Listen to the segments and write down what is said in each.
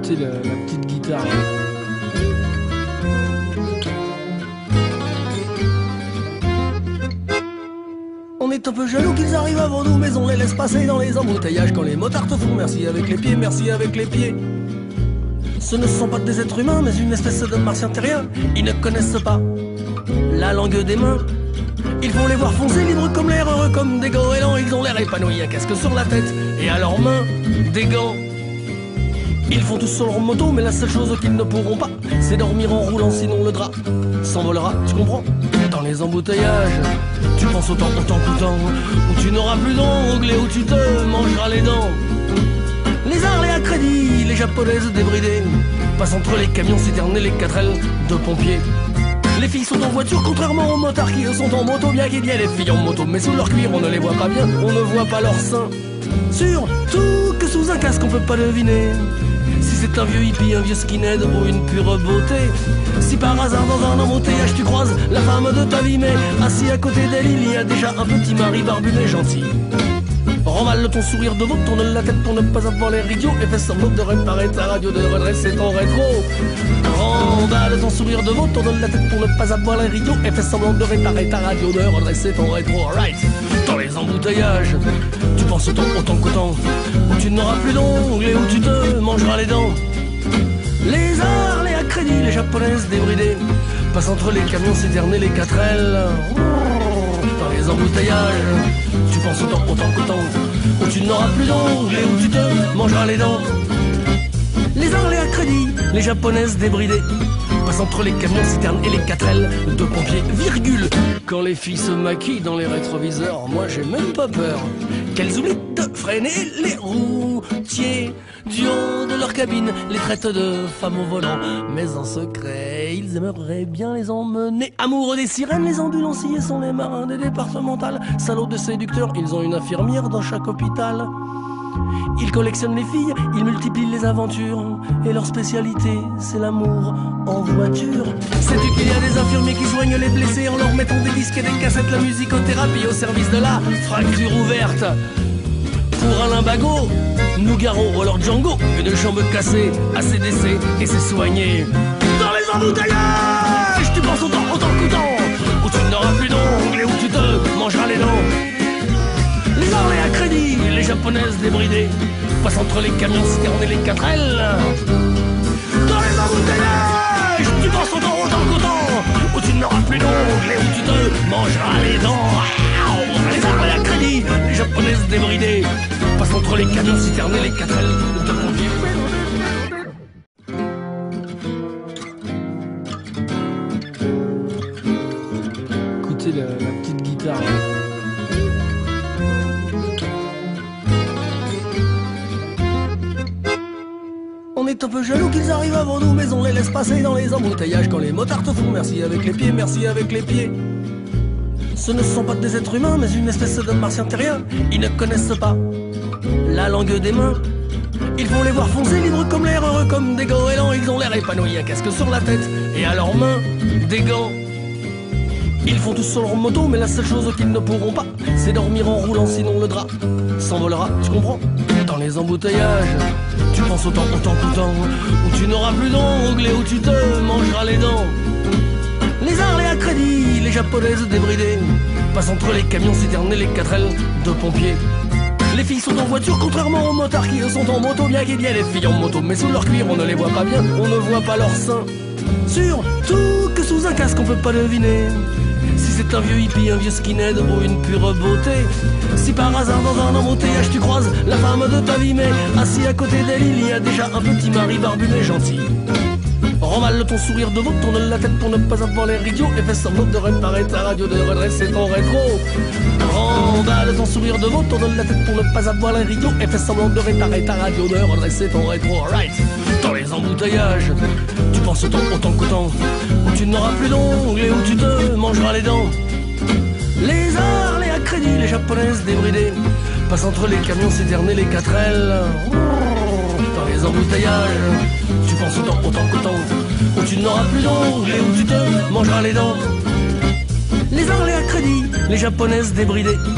Écoutez la petite guitare. On est un peu jaloux qu'ils arrivent avant nous, mais on les laisse passer dans les embouteillages quand les motards te font merci avec les pieds, merci avec les pieds. Ce ne sont pas des êtres humains, mais une espèce de martiens terriens. Ils ne connaissent pas la langue des mains. Il faut les voir foncer libres comme l'air, heureux comme des goélands. Ils ont l'air épanouis, un casque sur la tête et à leurs mains des gants. Ils font tous sur leur moto, mais la seule chose qu'ils ne pourront pas, c'est dormir en roulant, sinon le drap s'envolera, tu comprends? Dans les embouteillages, tu penses autant qu'autant, où tu n'auras plus d'ongles et où tu te mangeras les dents. Les Harley à crédit, les japonaises débridées, passent entre les camions citernes et les 4L de pompiers. Les filles sont en voiture, contrairement aux motards qui eux sont en moto. Bien qu'il y ait les filles en moto, mais sous leur cuir on ne les voit pas bien, on ne voit pas leurs seins. Surtout que sous un casque on peut pas deviner si c'est un vieux hippie, un vieux skinhead ou une pure beauté. Si par hasard dans un embouteillage tu croises la femme de ta vie, mais assis à côté d'elle il y a déjà un petit mari barbuné gentil. Remballe ton sourire de veau, tourne la tête pour ne pas avoir l'air idiot et fais semblant de réparer ta radio, de redresser ton rétro. Remballe ton sourire de veau, tourne la tête pour ne pas avoir l'air idiot et fais semblant de réparer ta radio, de redresser ton rétro. Alright. Dans les embouteillages, tu penses autant qu'autant, où tu n'auras plus d'ongles et où tu te mangeras les dents. Les Harley à crédit, les japonaises débridées, passent entre les camions citernes et les 4L. Dans les embouteillages, tu penses autant qu'autant, où tu n'auras plus d'ongles et où tu te mangeras les dents. Les Harley à crédit, les japonaises débridées, passent entre les camions citernes et les 4L de pompiers, virgule. Quand les filles se maquillent dans les rétroviseurs, moi j'ai même pas peur qu'elles oublient de freiner les routiers. Du haut de leur cabine, les traitent de femmes au volant, mais en secret, ils aimeraient bien les emmener. Amoureux des sirènes, les ambulanciers sont les marins des départementales. Salauds de séducteurs, ils ont une infirmière dans chaque hôpital. Ils collectionnent les filles, ils multiplient les aventures, et leur spécialité, c'est l'amour en voiture. Sais-tu qu'il y a des infirmiers qui soignent les blessés en leur mettant des disques et des cassettes, la musicothérapie au service de la fracture ouverte. Pour Alain Bagot, Nougaro ou alors Django, une jambe cassée, ACDC et c'est soigné. Dans les embouteillages, tu penses autant qu'autant, où tu n'auras plus d'ongles et où tu te mangeras les dents. Les Harley à crédit, les japonaises débridées, passent entre les camions citernes et les 4L. Dans les embouteillages, tu penses autant qu'autant, où tu n'auras plus d'ongles et où tu te mangeras les dents. Les Harley à crédit, les japonaises débridées, passent entre les camions citernes et les 4L de pompiers. Écoutez la petite guitare. On est un peu jaloux qu'ils arrivent avant nous, mais on les laisse passer dans les embouteillages quand les motards te font merci avec les pieds, merci avec les pieds. Ce ne sont pas des êtres humains, mais une espèce de martiens terriens. Ils ne connaissent pas la langue des mains. Il faut les voir foncer libres comme l'air, heureux comme des goélands. Ils ont l'air épanouis, un casque sur la tête et à leurs mains des gants. Ils font tous sur leur moto, mais la seule chose qu'ils ne pourront pas, c'est dormir en roulant, sinon le drap s'envolera, tu comprends? Dans les embouteillages, tu penses autant qu'autant, où tu n'auras plus d'ongles et où tu te mangeras les dents. Les Harley à crédit, les japonaises débridées, passent entre les camions citernes et les 4L de pompiers. Les filles sont en voiture, contrairement aux motards qui eux sont en moto. Bien qu'il y ait les filles en moto, mais sous leur cuir on ne les voit pas bien, on ne voit pas leurs seins. Surtout que sous un casque on peut pas deviner si c'est un vieux hippie, un vieux skinhead ou une pure beauté. Si par hasard dans un embouteillage tu croises la femme de ta vie, mais assis à côté d'elle il y a déjà un petit mari barbuné gentil. Remballe ton sourire de veau, tourne la tête pour ne pas avoir l'air idiot et fais semblant de réparer ta radio, de redresser ton rétro. Remballe ton sourire de veau, tourne la tête pour ne pas avoir l'air idiot et fais semblant de réparer ta radio, de redresser ton rétro. Alright. Dans les embouteillages, tu penses autant qu'autant, où tu n'auras plus d'ongles et où tu te mangeras les dents. Les Harley à crédit, les japonaises débridées, passent entre les camions citernes et les 4L. Dans les embouteillages, tu penses autant qu'autant, où tu n'auras plus d'ongles et où tu te mangeras les dents. Les Harley à crédit, les japonaises débridées,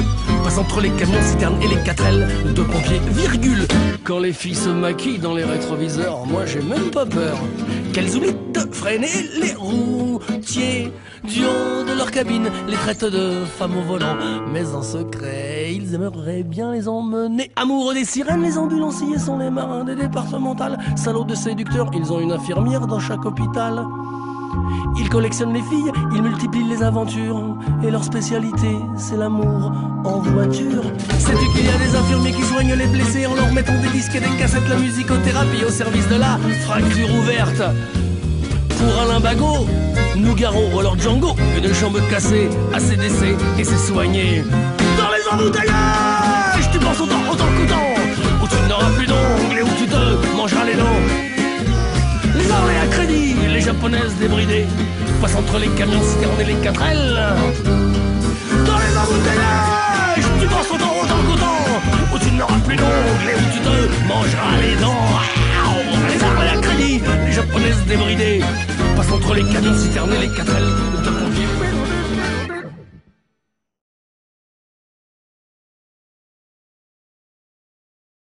passe entre les camions, citernes et les 4L de pompiers, virgule. Quand les filles se maquillent dans les rétroviseurs, moi j'ai même pas peur qu'elles oublient de freiner les routiers. Du haut de leur cabine, les traitent de femmes au volant, mais en secret, ils aimeraient bien les emmener. Amoureux des sirènes, les ambulanciers sont les marins des départementales. Salauds de séducteurs, ils ont une infirmière dans chaque hôpital. Ils collectionnent les filles, ils multiplient les aventures, et leur spécialité, c'est l'amour en voiture. Sais-tu qu'il y a des infirmiers qui soignent les blessés en leur mettant des disques et des cassettes, la musicothérapie au service de la fracture ouverte. Pour Alain Bagot, Nougaro ou alors Django, une jambe cassée, ACDC et c'est soigné. Dans les embouteillages, tu penses autant qu'autant, où tu n'auras plus d'ongles et où tu te mangeras les dents. Les armées à crédit, les japonaises débridées, passent entre les camions citernes et les 4L. Dans les embouteillages, tu penses autant qu'autant, où tu n'auras plus d'ongles et où tu te mangeras les dents. Les armées à crédit, les japonaises débridées, passent entre les camions citernes et les 4L de pompiers.